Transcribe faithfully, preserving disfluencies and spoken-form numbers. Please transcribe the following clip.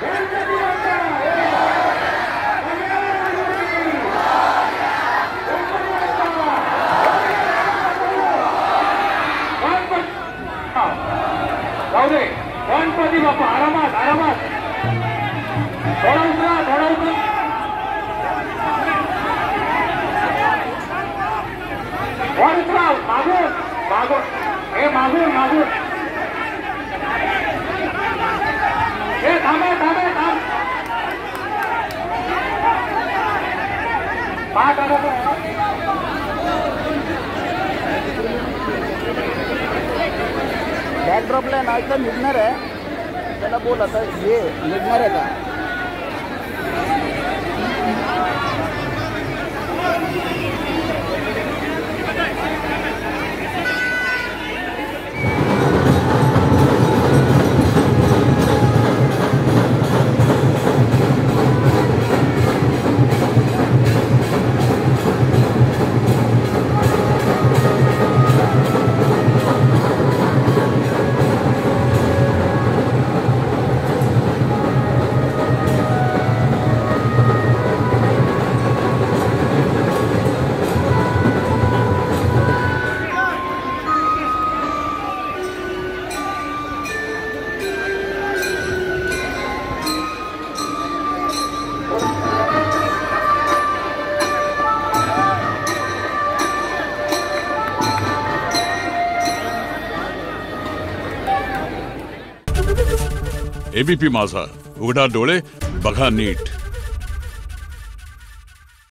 गणपती बाप्पा आरामात आरामात थोडा उतरा थोडा उतरा वर उतरा मागून मागून हे मागून मागून हे थांबे थांबे थांब पाच बॅकड्रॉपला ना इथं निघणार आहे त्याला बोल आता हे निघणार आहे का एबीपी माझा, उघडा डोळे बघा नीट।